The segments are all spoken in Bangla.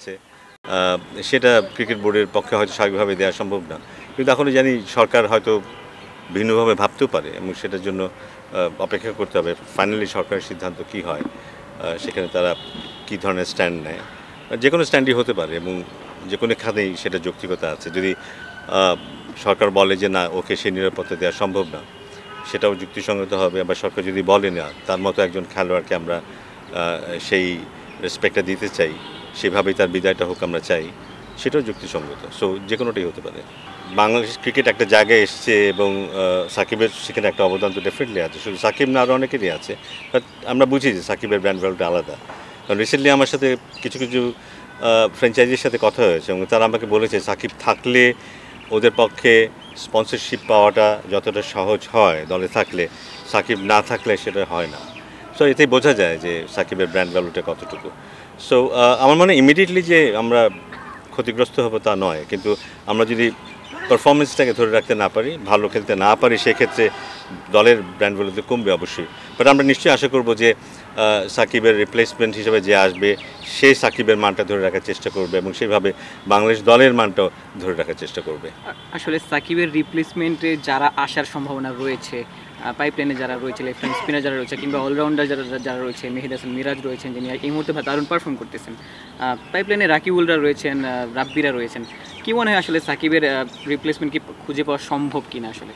আছে সেটা ক্রিকেট বোর্ডের পক্ষে হয়তো স্বাভাবিকভাবে দেওয়া সম্ভব না, কিন্তু এখনও জানি সরকার হয়তো ভিন্নভাবে ভাবতেও পারে এবং সেটার জন্য অপেক্ষা করতে হবে ফাইনালি সরকারের সিদ্ধান্ত কি হয়, সেখানে তারা কী ধরনের স্ট্যান্ড নেয়। যে কোনো স্ট্যান্ডই হতে পারে এবং যে কোনো খাতেই সেটা যৌক্তিকতা আছে। যদি সরকার বলে যে না ওকে সেই নিরাপত্তা দেওয়া সম্ভব না, সেটাও যুক্তিসঙ্গত হবে। আবার সরকার যদি বলে না তার মতো একজন খেলোয়াড়কে আমরা সেই রেসপেক্টটা দিতে চাই, সেভাবেই তার বিদায়টা হোক আমরা চাই, সেটাও যুক্তিসঙ্গত। সো যে কোনোটাই হতে পারে। বাংলাদেশ ক্রিকেট একটা জায়গায় এসছে এবং সাকিবের সেখানে একটা অবদান তো ডেফিনেটলি আছে, শুধু সাকিব না আরও অনেকেরই আছে। বাট আমরা বুঝি যে সাকিবের ব্র্যান্ড ভ্যালুটা আলাদা। কারণ রিসেন্টলি আমার সাথে কিছু কিছু ফ্র্যাঞ্চাইজির সাথে কথা হয়েছে এবং তারা আমাকে বলেছে সাকিব থাকলে ওদের পক্ষে স্পন্সরশিপ পাওয়াটা যতটা সহজ হয় দলে থাকলে, সাকিব না থাকলে সেটা হয় না। সো এতেই বোঝা যায় যে সাকিবের ব্র্যান্ড ভ্যালুটা কতটুকু। সো আমার মনে হয় ইমিডিয়েটলি যে আমরা ক্ষতিগ্রস্ত হবো তা নয়, কিন্তু আমরা যদি পারফরমেন্সটাকে ধরে রাখতে না পারি, ভালো খেলতে না পারি, সেক্ষেত্রে দলের ব্র্যান্ড ভ্যালুতে কমবে অবশ্যই। বাট আমরা নিশ্চয়ই আশা করব যে সাকিবের রিপ্লেসমেন্ট হিসেবে যে আসবে সে সাকিবের মানটা ধরে রাখার চেষ্টা করবে এবং সেভাবে বাংলাদেশ দলের মানটাও ধরে রাখার চেষ্টা করবে। আসলে সাকিবের রিপ্লেসমেন্টে যারা আসার সম্ভাবনা রয়েছে, পাইপলাইনে যারা রয়েছে, লেফট হ্যান্ড স্পিনার যারা রয়েছে, কিংবা অলরাউন্ডার যারা রয়েছে, মেহেদী হাসান মিরাজ রয়েছেন যিনি এই মুহূর্তে দারুণ পারফর্ম করতেছেন, পাইপলাইনে রাকিবুলরা রয়েছেন, রাব্বিরা রয়েছেন, কি মনে হয় আসলে সাকিবের রিপ্লেসমেন্ট কি খুঁজে পাওয়া সম্ভব কিনা? আসলে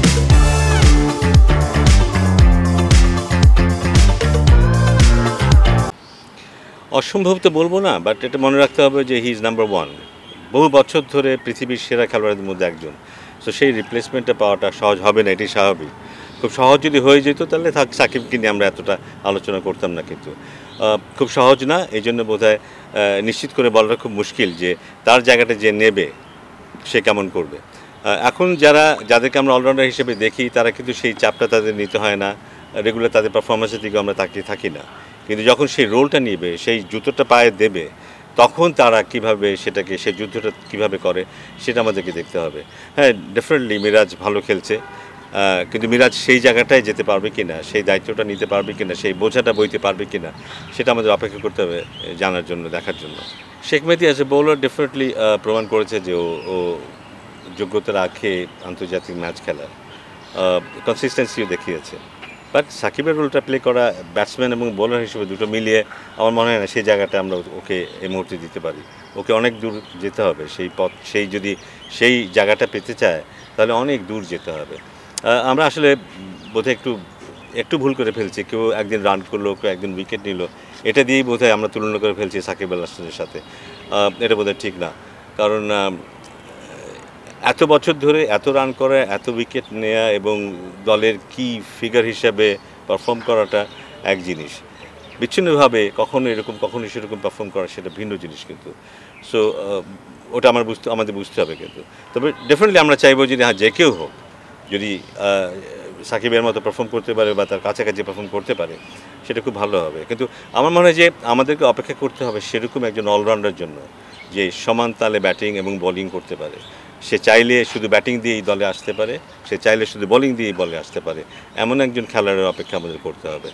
অসম্ভব তো বলবো না, বাট এটা মনে রাখতে হবে যে হি ইজ নাম্বার ওয়ান, বহু বছর ধরে পৃথিবীর সেরা খেলোয়াড়দের মধ্যে একজন। সো সেই রিপ্লেসমেন্টটা পাওয়াটা সহজ হবে না, এটি স্বাভাবিক। খুব সহজ যদি হয়ে যেত তাহলে সাকিবকে নিয়ে আমরা এতটা আলোচনা করতাম না, কিন্তু খুব সহজ না। এই জন্য বোধহয় নিশ্চিত করে বলাটা খুব মুশকিল যে তার জায়গাটা যে নেবে সে কেমন করবে। এখন যাদেরকে আমরা অলরাউন্ডার হিসেবে দেখি তারা কিন্তু সেই চাপটা তাদের নিতে হয় না, রেগুলার তাদের পারফরমেন্সের দিকে আমরা তাকিয়ে থাকি না, কিন্তু যখন সেই রোলটা নিবে, সেই জুতোটা পায়ে দেবে, তখন তারা কিভাবে সেটাকে, সেই যুদ্ধটা কিভাবে করে সেটা আমাদেরকে দেখতে হবে। হ্যাঁ, ডেফিনেটলি মিরাজ ভালো খেলছে, কিন্তু মিরাজ সেই জায়গাটায় যেতে পারবে কিনা, সেই দায়িত্বটা নিতে পারবে কিনা, সেই বোঝাটা বইতে পারবে কিনা, সেটা আমাদের অপেক্ষা করতে হবে জানার জন্য, দেখার জন্য। Sheikh Mehedi as a bowler definitely প্রমাণ করেছে যে ও যোগ্যতা রাখে আন্তর্জাতিক ম্যাচ খেলার, কনসিস্টেন্সিও দেখিয়েছে। বাট সাকিবের রোলটা প্লে করা ব্যাটসম্যান এবং বোলার হিসেবে দুটো মিলিয়ে আমার মনে হয় না সেই জায়গাটা আমরা ওকে এই মুহূর্তে দিতে পারি। ওকে অনেক দূর যেতে হবে, সেই পথ, যদি সেই জায়গাটা পেতে চায় তাহলে অনেক দূর যেতে হবে। আমরা আসলে বোধহয় একটু ভুল করে ফেলছি, কেউ একদিন রান করলো, কেউ একদিন উইকেট নিল, এটা দিয়েই বোধহয় আমরা তুলনা করে ফেলছি সাকিব আল হাসানের সাথে। এটা বোধহয় ঠিক না, কারণ এত বছর ধরে এত রান করা, এত উইকেট নেওয়া এবং দলের কি ফিগার হিসাবে পারফর্ম করাটা এক জিনিস, বিচ্ছিন্নভাবে কখনো এরকম কখনো সেরকম পারফর্ম করা সেটা ভিন্ন জিনিস কিন্তু। সো ওটা আমাদের বুঝতে হবে কিন্তু। তবে ডেফিনেটলি আমরা চাইবো যে হ্যাঁ, যে কেউ হোক যদি সাকিবের মতো পারফর্ম করতে পারে বা তার কাছাকাছি পারফর্ম করতে পারে সেটা খুব ভালো হবে। কিন্তু আমার মনে হয় যে আমাদেরকে অপেক্ষা করতে হবে সেরকম একজন অলরাউন্ডার জন্য যে সমান তালে ব্যাটিং এবং বোলিং করতে পারে। সে চাইলে শুধু ব্যাটিং দিয়েই দলে আসতে পারে, সে চাইলে শুধু বোলিং দিয়েই বলে আসতে পারে, এমন একজন খেলোয়াড়ের অপেক্ষা আমাদের করতে হবে।